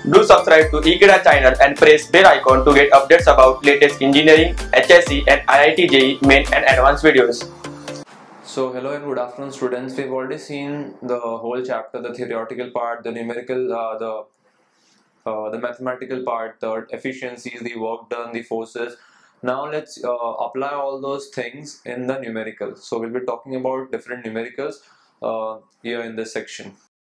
Do subscribe to Ekeeda channel and press bell icon to get updates about latest engineering, HSC and IIT JEE main and advanced videos. So hello and good afternoon students. We've already seen the whole chapter, the theoretical part, the numerical, the mathematical part, the efficiencies, the work done, the forces. Now let's apply all those things in the numerical. So we'll be talking about different numericals here in this section.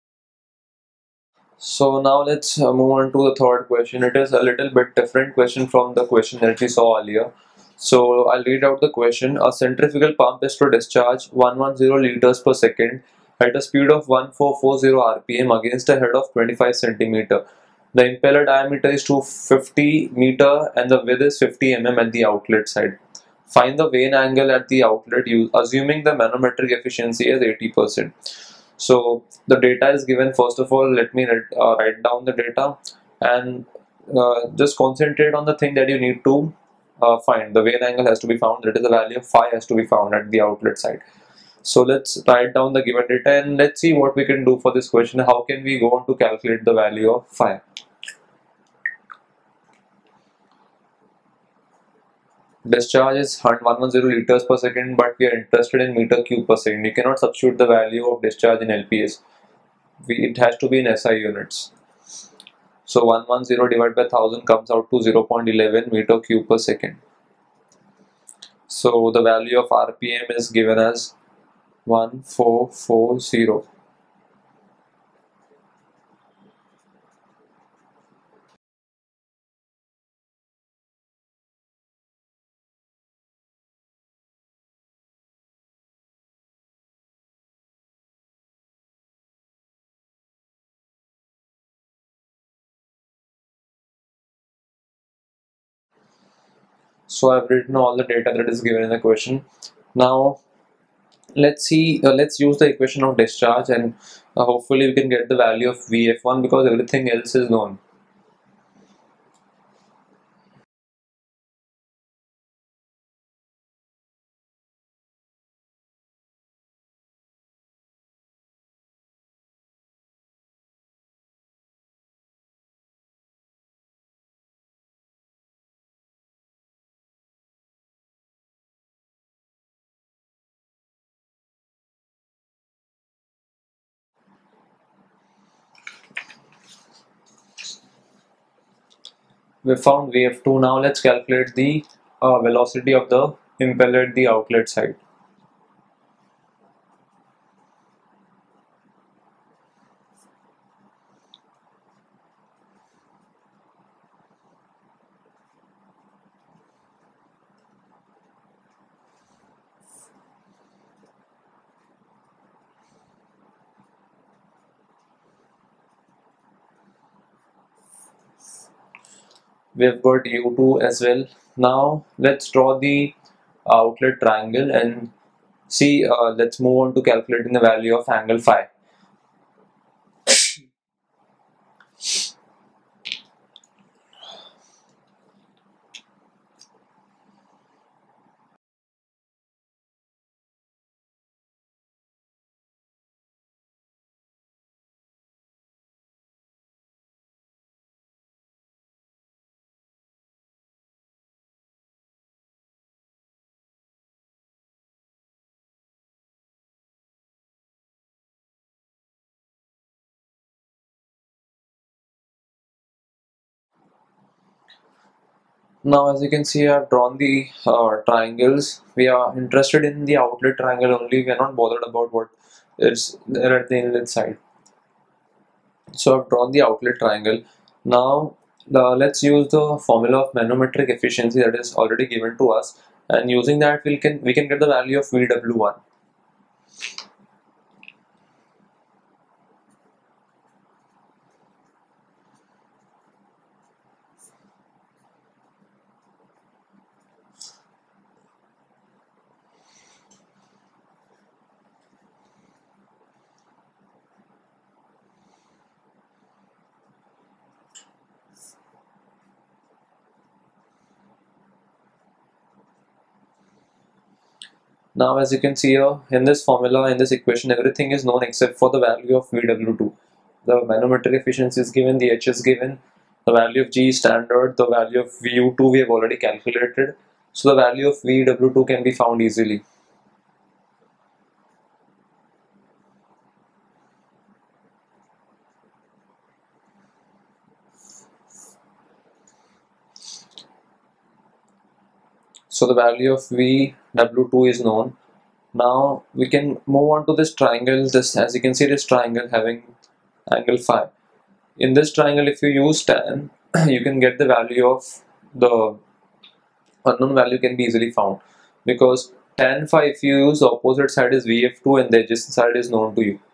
So now let's move on to the third question. It is a little bit different question from the question that we saw earlier. So I'll read out the question. A centrifugal pump is to discharge 110 liters per second at a speed of 1440 rpm against a head of 25 centimeter. The impeller diameter is 250 meter and the width is 50 mm at the outlet side. Find the vane angle at the outlet assuming the manometric efficiency is 80%. So the data is given. First of all, let me write down the data and just concentrate on the thing that you need to find. The vane angle has to be found, that is the value of phi has to be found at the outlet side. So let's write down the given data and let's see what we can do for this question. How can we go on to calculate the value of phi? Discharge is 110 liters per second, but we are interested in meter cube per second. You cannot substitute the value of discharge in LPS. It has to be in SI units. So 110 divided by 1000 comes out to 0.11 meter cube per second. So the value of RPM is given as 1440. So I've written all the data that is given in the question. Now let's see, let's use the equation of discharge and hopefully we can get the value of VF1 because everything else is known. We found VF2. Now let's calculate the velocity of the impeller at the outlet side. We've got U2 as well. Now let's draw the outlet triangle and see, let's move on to calculating the value of angle phi. Now as you can see, I've drawn the triangles. We are interested in the outlet triangle only. We are not bothered about what is there at the inlet side. So I've drawn the outlet triangle. Now let's use the formula of manometric efficiency that is already given to us, and using that we can get the value of VW1. Now as you can see here in this formula, in this equation, everything is known except for the value of VW2. the manometric efficiency is given, the H is given, the value of G is standard, the value of VU2 we have already calculated, so the value of VW2 can be found easily. So the value of VW2 is known. Now we can move on to this triangle. This, as you can see, this triangle having angle phi. In this triangle, if you use tan, you can get the value of the unknown value can be easily found, because tan phi, if you use, the opposite side is VF2 and the adjacent side is known to you.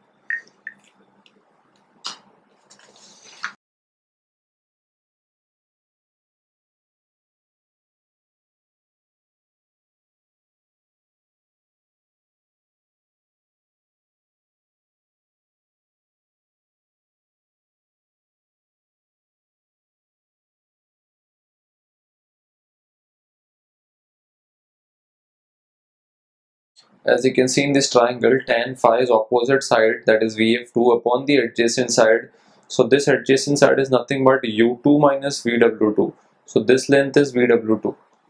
As you can see in this triangle, tan phi is opposite side, that is VF2, upon the adjacent side. So this adjacent side is nothing but U2 minus VW2. So this length is VW2.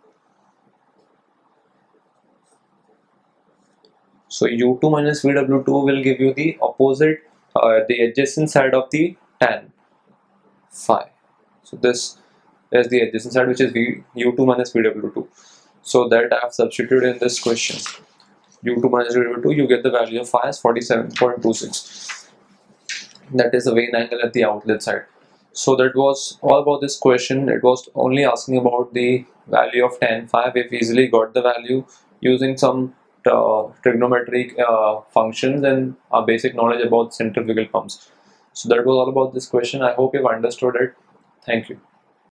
So U2 minus VW2 will give you the opposite, the adjacent side of the tan phi. So this is the adjacent side, which is U2 minus VW2. So that I have substituted in this question. U2 minus VW2, you get the value of phi as 47.26. That is the Vane angle at the outlet side. So that was all about this question. It was only asking about the value of tan phi. We've easily got the value using some trigonometric functions and our basic knowledge about centrifugal pumps. So that was all about this question. I hope you've understood it. Thank you.